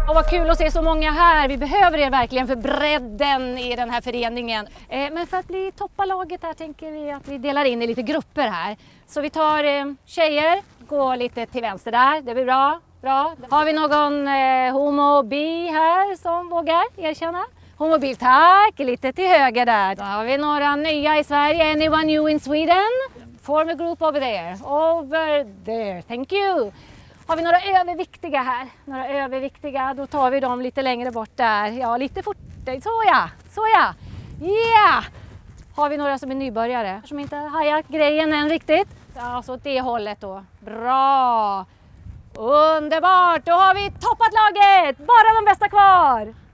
Och vad kul att se så många här. Vi behöver er verkligen för bredden i den här föreningen. Men för att bli toppalaget här tänker vi att vi delar in i lite grupper här. Så vi tar tjejer, går lite till vänster där. Det blir bra. Bra. Har vi någon homobi här som vågar erkänna? Homobil, tack. Lite till höger där. Då har vi några nya i Sverige. Anyone new in Sweden? Form a group over there. Over there. Thank you. Har vi några överviktiga här? Några överviktiga, då tar vi dem lite längre bort där. Ja, lite fortare. Så ja. Yeah! Har vi några som är nybörjare? Som inte har hajat grejen än riktigt? Ja, så åt det hållet då. Bra! Underbart! Då har vi toppat laget! Bara de bästa kvar!